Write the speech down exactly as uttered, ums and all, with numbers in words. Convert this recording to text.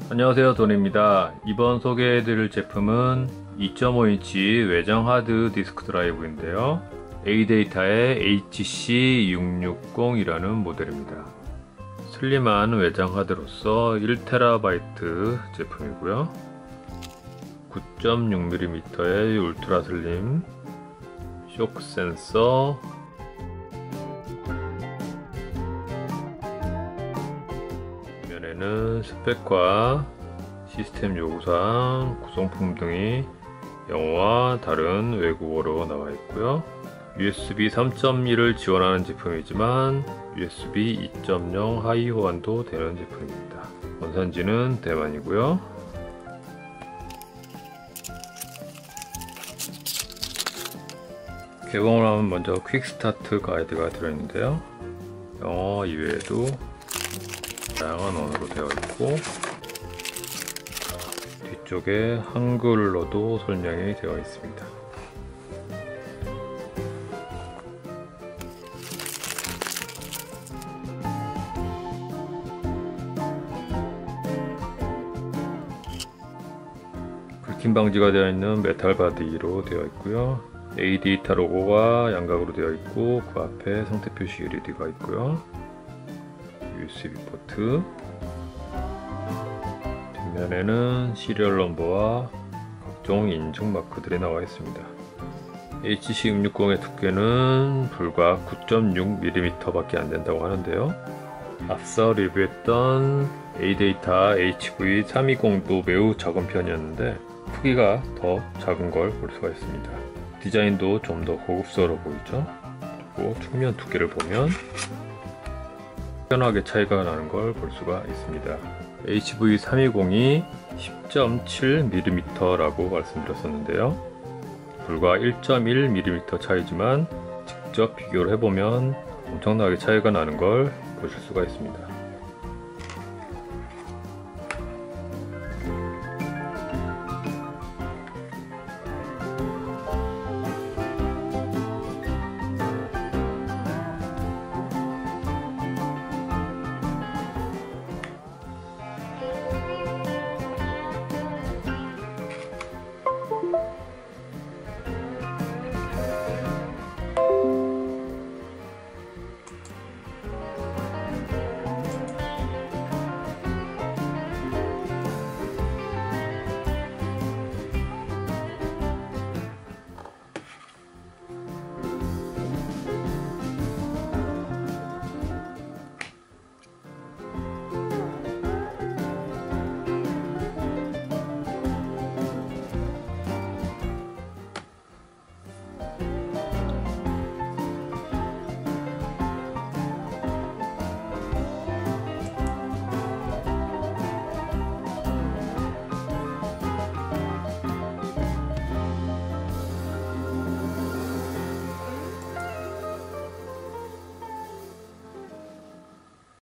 안녕하세요, 돈입니다. 이번 소개해드릴 제품은 이 점 오 인치 외장 하드 디스크 드라이브인데요, 에이데이타의 에이치씨 육백육십이라는 모델입니다. 슬림한 외장 하드로서 일 테라바이트 제품이고요, 구 점 육 밀리미터의 울트라 슬림 쇼크 센서, 는 스펙과 시스템 요구사항, 구성품 등이 영어와 다른 외국어로 나와 있고요. 유에스비 삼 점 일을 지원하는 제품이지만 유에스비 이 점 영 하이 호환도 되는 제품입니다. 원산지는 대만이고요. 개봉을 하면 먼저 퀵스타트 가이드가 들어있는데요, 영어 이외에도 다양한 언어로 되어 있고 뒤쪽에 한글로도 설명이 되어 있습니다. 긁힘 방지가 되어 있는 메탈 바디로 되어 있고요, 에이데이타 로고가 양각으로 되어 있고 그 앞에 상태 표시 엘이디가 있고요, 유에스비 포트, 뒷면에는 시리얼 넘버와 각종 인증 마크들이 나와 있습니다. 에이치씨 육백육십의 두께는 불과 구 점 육 밀리미터 밖에 안 된다고 하는데요, 앞서 리뷰했던 에이데이타 에이치브이 삼백이십도 매우 작은 편이었는데 크기가 더 작은 걸 볼 수가 있습니다. 디자인도 좀 더 고급스러워 보이죠? 그리고 측면 두께를 보면 확연하게 차이가 나는 걸 볼 수가 있습니다. 에이치브이 삼백이십이 십 점 칠 밀리미터라고 말씀드렸었는데요, 불과 일 점 일 밀리미터 차이지만 직접 비교를 해보면 엄청나게 차이가 나는 걸 보실 수가 있습니다.